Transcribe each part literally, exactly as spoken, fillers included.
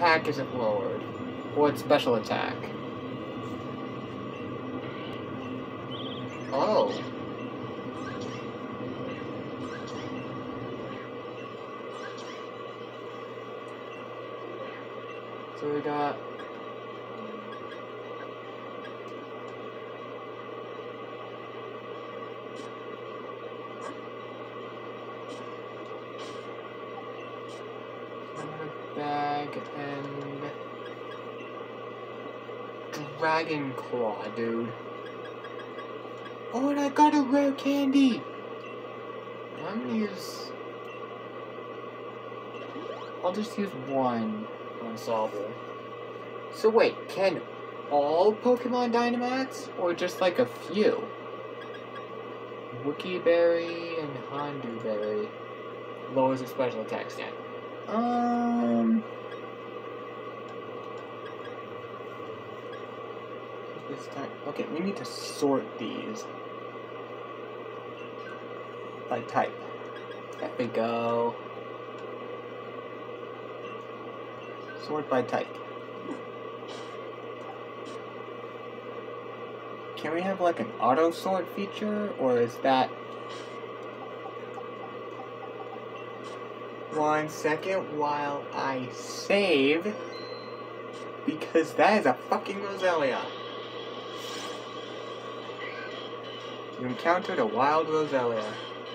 attack isn't lowered. Or its special attack. Oh. So we got... bag and... Dragon Claw, dude. Oh, and I got a rare candy! I'm gonna use... I'll just use one on Sobble. So wait, can all Pokemon Dynamax? Or just like a few? Wookie Berry and Hondu Berry lowers the special attack stat. Um... This time... Okay, we need to sort these by type. There we go. Sort by type. Can we have like an auto sort feature, or is that... One second while I save, because that is a fucking Roselia. You encountered a wild Roselia.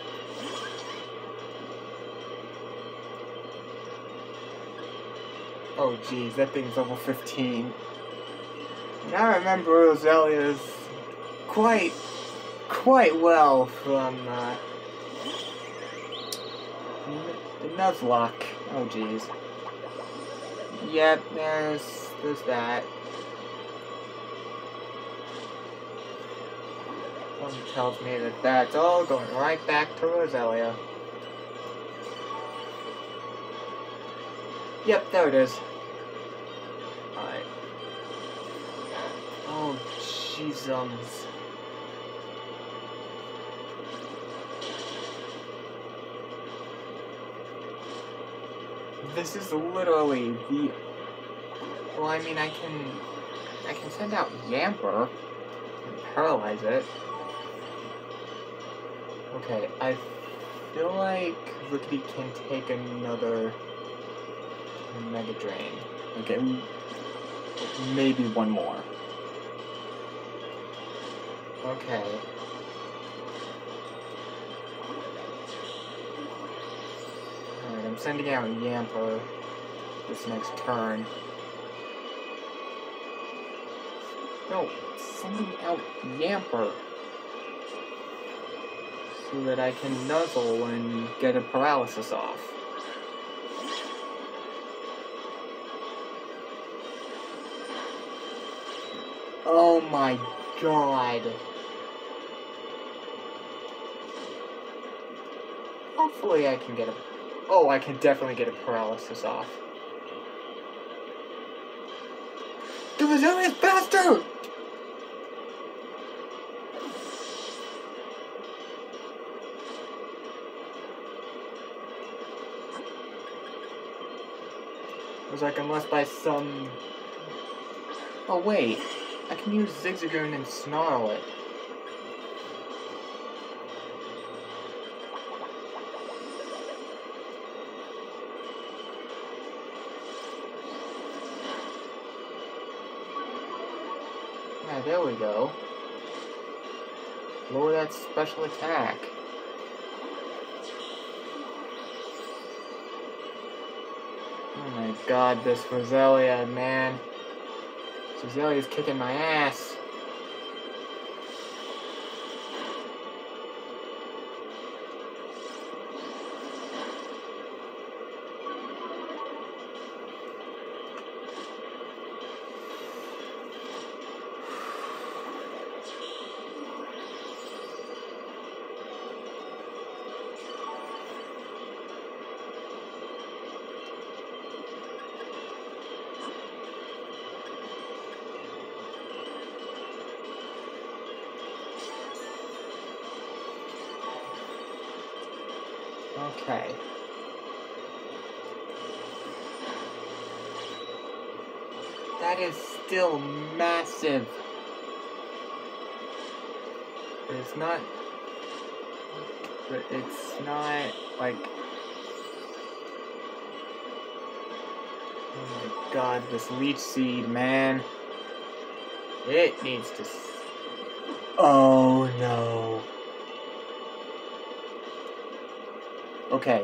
Oh geez, that thing's level fifteen. And I remember Roselia's quite, quite well from, uh, the Nuzlocke. Oh geez. Yep, there's, there's that. One tells me that that's all going right back to Roselia. Yep, there it is. Alright. Oh, jeezums. This is literally the... Well, I mean, I can... I can send out Yamper and paralyze it. Okay, I feel like Rookity can take another Mega Drain. Okay, maybe one more. Okay. Alright, I'm sending out Yamper this next turn. No, sending out Yamper so that I can nuzzle and get a paralysis off. Oh my god. Hopefully I can get a... Oh, I can definitely get a paralysis off. The Roselia's faster! It was like, unless by some... Oh wait, I can use Zigzagoon and Snarl it. Yeah, there we go. Lower that special attack. Oh my god, this Roselia, man. Roselia's kicking my ass. Okay. That is still massive. But it's not... But it's not, like... Oh my god, this leech seed, man. It needs to... Oh no. Okay.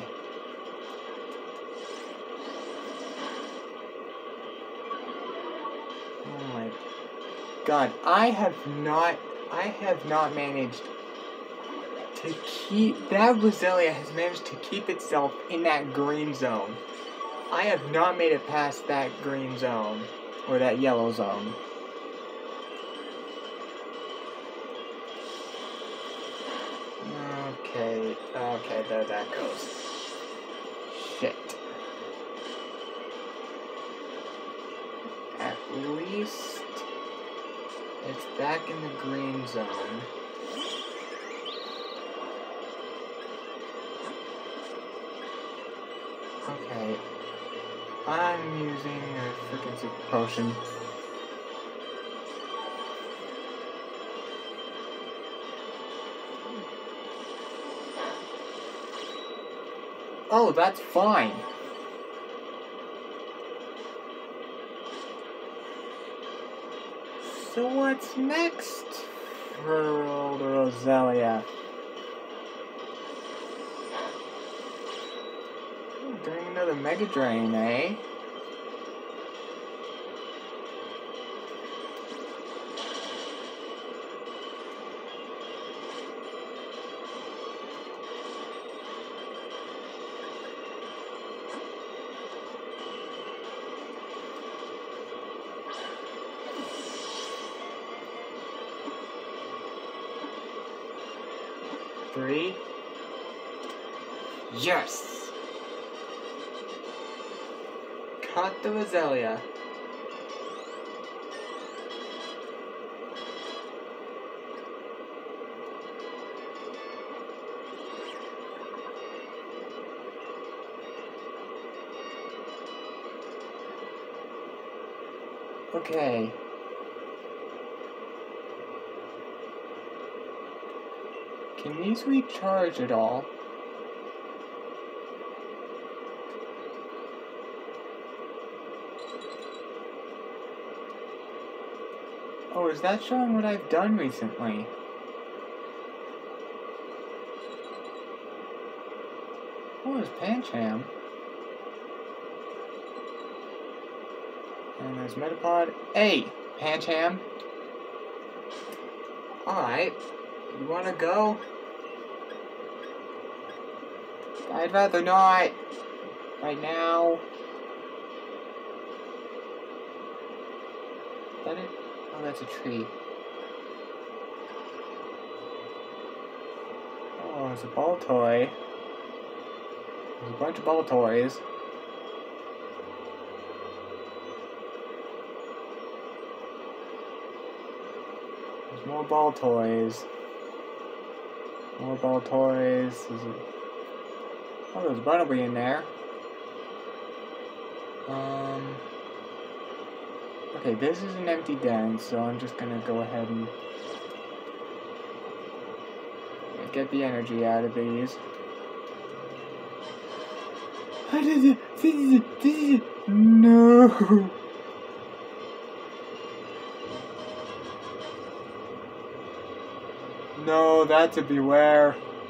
Oh my god, I have not, I have not managed to keep, that Roselia has managed to keep itself in that green zone. I have not made it past that green zone, or that yellow zone. Okay, okay, there that goes. Shit. At least it's back in the green zone. Okay. I'm using a freaking super potion. Oh, that's fine. So what's next for old Roselia? Oh, doing another Mega Drain, eh? Three. Yes! Caught the Roselia. Okay. Can these recharge at all? Oh, is that showing what I've done recently? Oh, there's Pancham. And there's Metapod. Hey, Pancham. Alright. You wanna go? I'd rather not. Right now. Is that it? Oh, that's a tree. Oh, it's a ball toy. There's a bunch of ball toys. There's more ball toys. More ball toys. There's a... Oh, there's a Bunnelby in there. Um... Okay, this is an empty den, so I'm just gonna go ahead and get the energy out of these. No! No, that's a beware.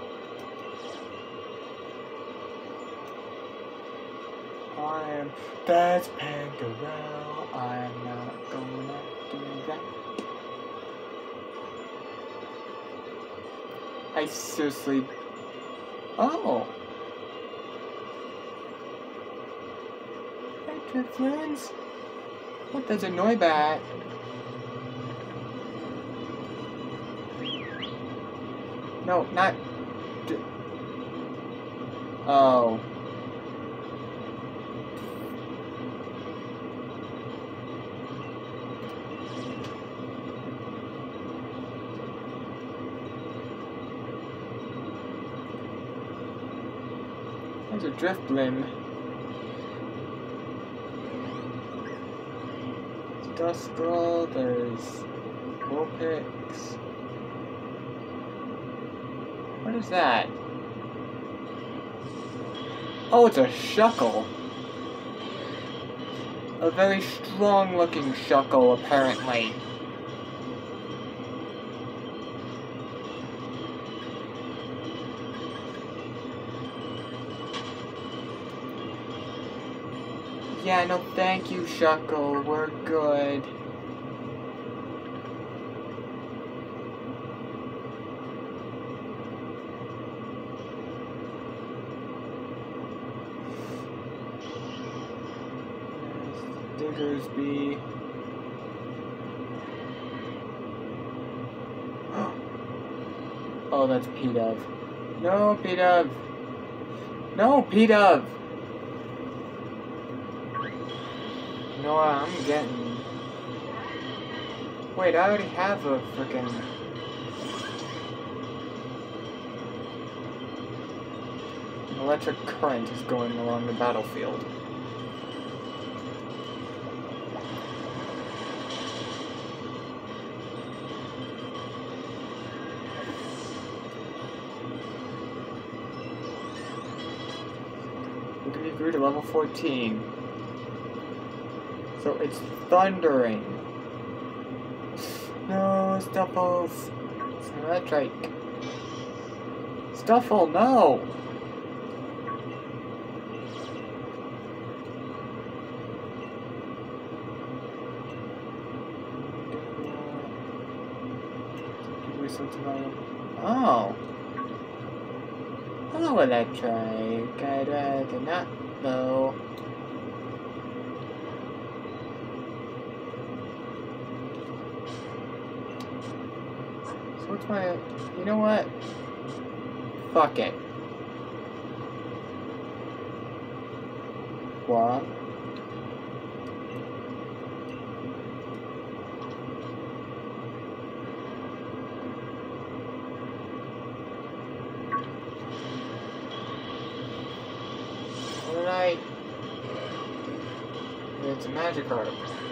I am... That's Pangarel. I'm not gonna do that. I seriously... Oh! Hey, Driftlins. What, there's a Noibat. No, not... D oh. There's a Drifblim. Duskull, there's Vulpix. What is that? Oh, it's a Shuckle. A very strong looking Shuckle, apparently. Yeah, no thank you, Shuckle. We're good. Diggersby. Oh, that's P-Dove. No, P-Dove. No, P-Dove. You know what I'm getting? Wait, I already have a frickin' electric current is going along the battlefield. Look at me, grew to level fourteen. So it's thundering. No, Stuffles. It's electric. Stuffle, no! Oh. Hello, Electric. I'd rather not, though. So what's my... You know what? Fuck it. What? Alright. It's a Magikarp.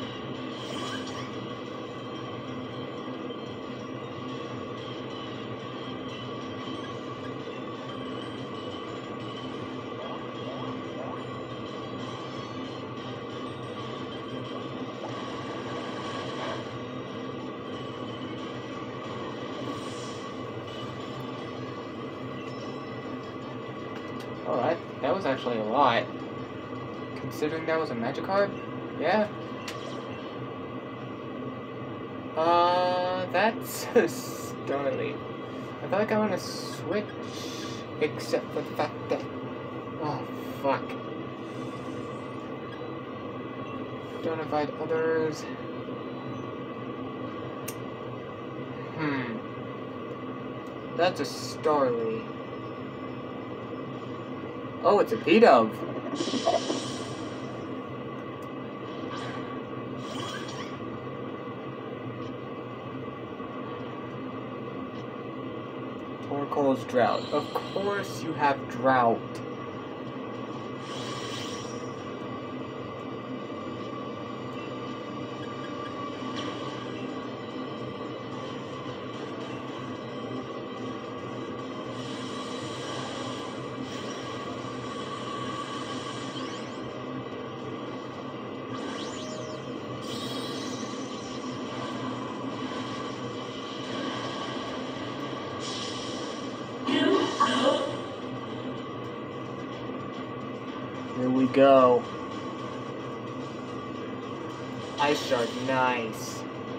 Oh, that, that was actually a lot. Considering that was a Magikarp? Yeah. Uh, that's a Starly. I feel like I want to switch, except for the fact that... Oh, fuck. Don't invite others. Hmm. That's a Starly. Oh, it's a P-Dove. Torkoal's Drought. Of course you have Drought. Here we go. Ice Shard, nice.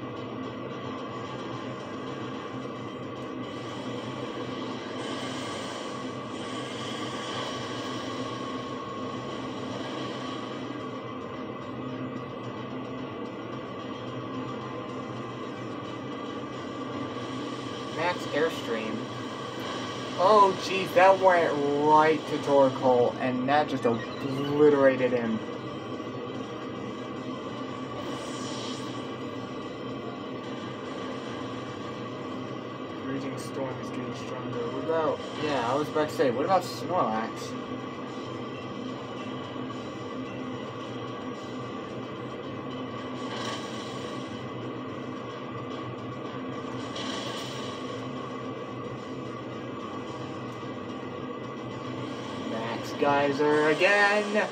Max Airstream. Oh, geez, that went right to Torkoal, and that just obliterated him. Raging Storm is getting stronger. What about... Yeah, I was about to say, what about Snorlax? geyser again.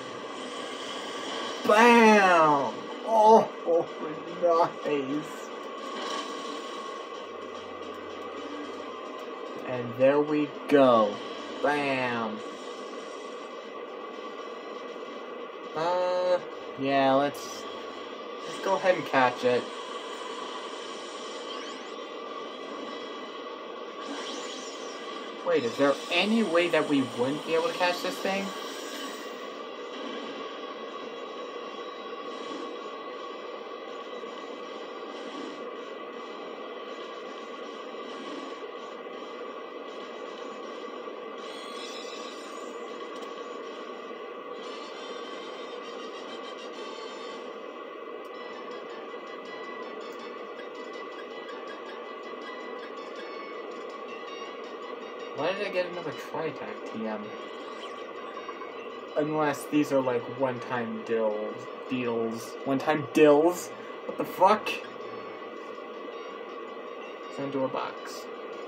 Bam! Oh, oh, nice. And there we go. Bam. Uh, yeah, let's, let's go ahead and catch it. Wait, is there any way that we wouldn't be able to catch this thing? Why did I get another Tri-Attack T M? Unless these are like one-time dills, deals, one-time dills. What the fuck? Send to a box.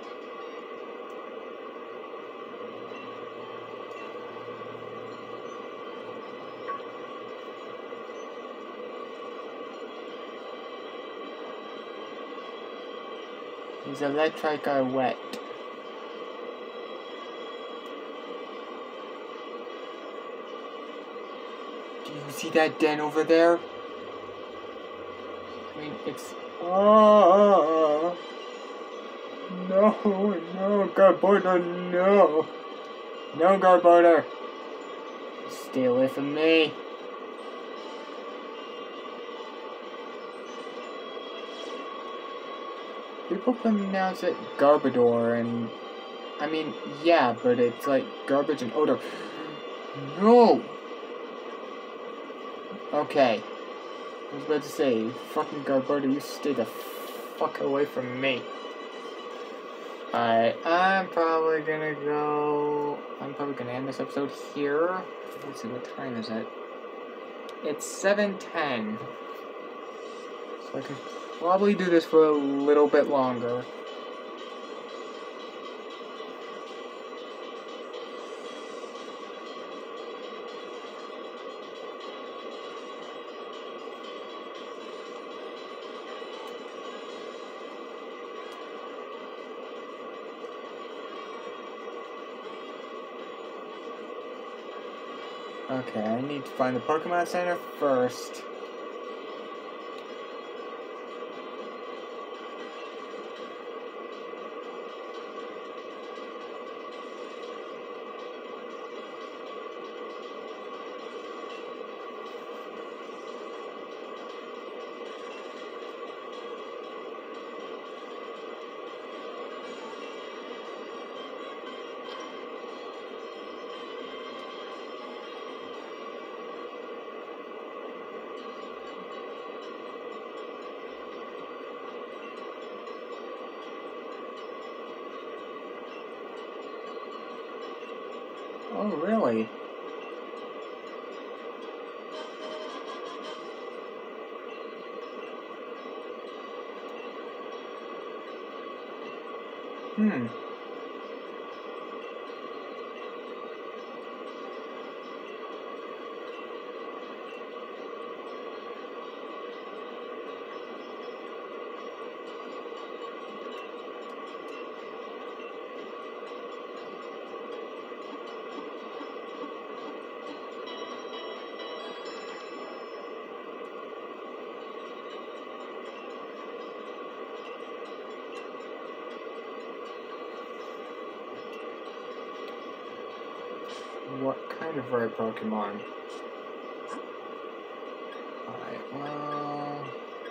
These electric are wet. Do you see that den over there? I mean, it's... Oh, no, no, Garbodor, no. No, Garbodor. Stay away from me. People pronounce it Garbodor, and... I mean, yeah, but it's like garbage and odor. No! Okay. I was about to say, fucking Garbodor, you stay the fuck away from me. Alright, I'm probably gonna go... I'm probably gonna end this episode here. Let's see, what time is it? It's seven ten. So I can probably do this for a little bit longer. Okay, I need to find the Pokemon Center first. Oh, really? Hmm. What kind of rare Pokemon? Alright, well...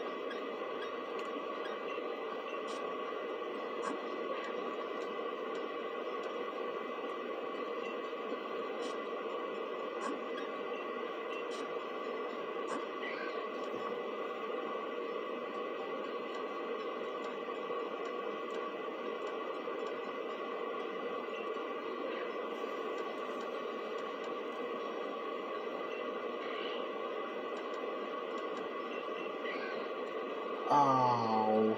Oh.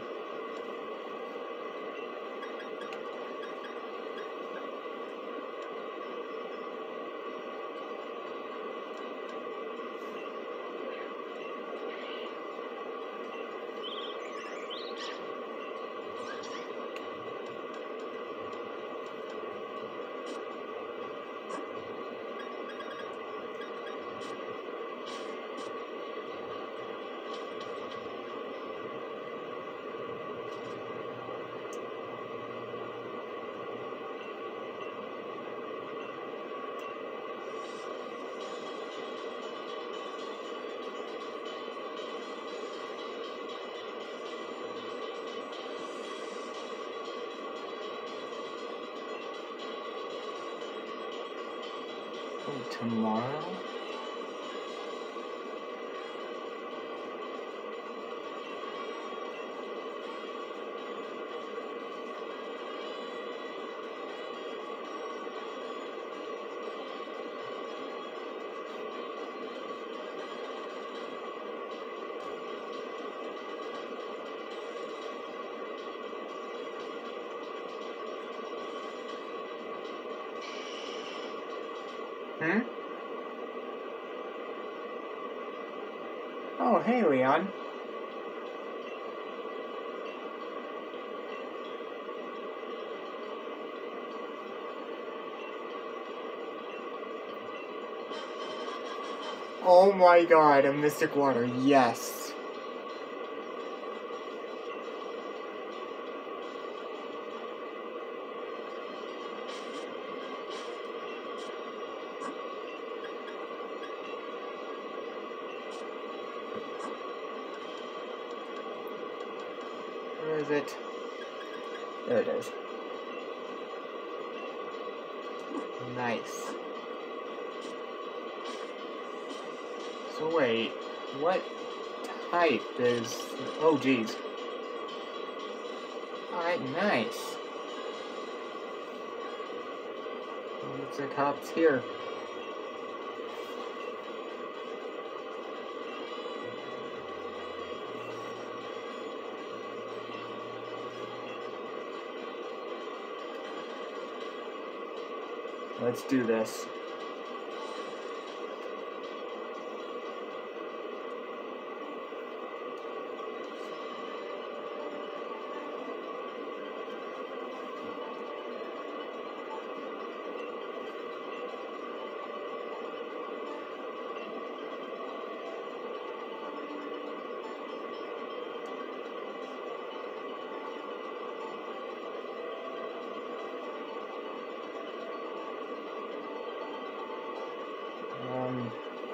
Tomorrow? Hmm? Oh, hey, Leon. Oh my god, a Mystic Water, yes. Where is it? There it is. Nice. So wait, what type is... Oh, geez. Alright, nice. Looks like Hop's here. Let's do this. Um...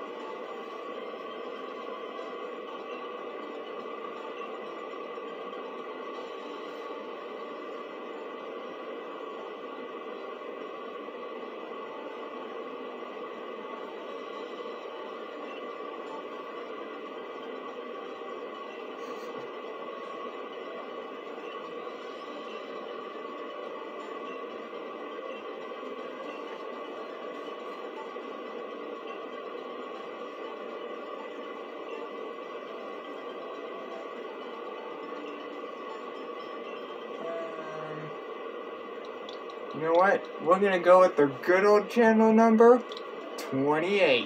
You know what? We're gonna go with the good old channel number, twenty-eight.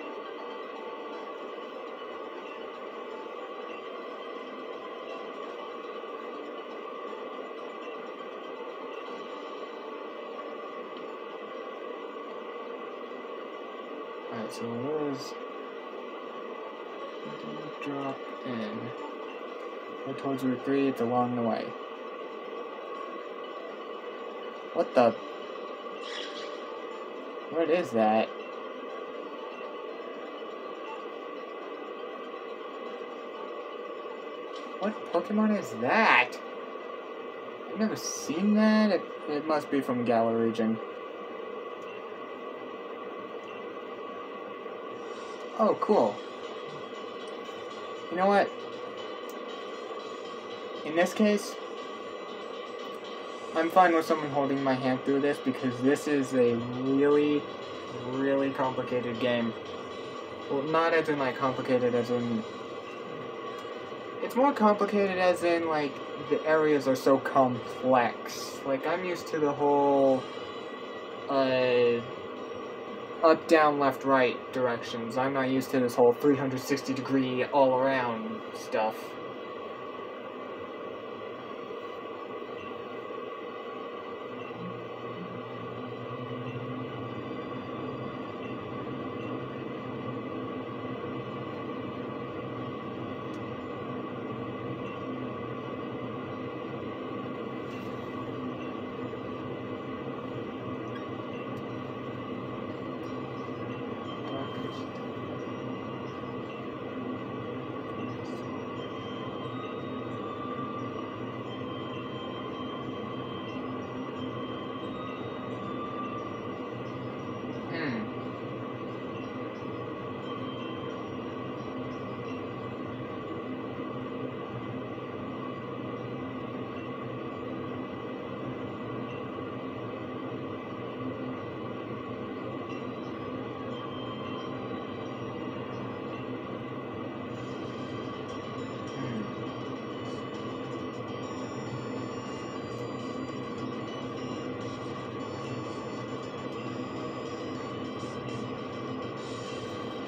Alright, so where's... drop in. Head towards Route three, it's along the way. What the? What is that? What Pokemon is that? I've never seen that. It, it must be from Galar region. Oh, cool. You know what? In this case, I'm fine with someone holding my hand through this because this is a really, really complicated game. Well, not as in, like, complicated as in... It's more complicated as in, like, the areas are so complex. Like, I'm used to the whole, uh... up, down, left, right directions. I'm not used to this whole three hundred sixty degree all-around stuff.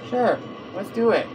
Sure, let's do it.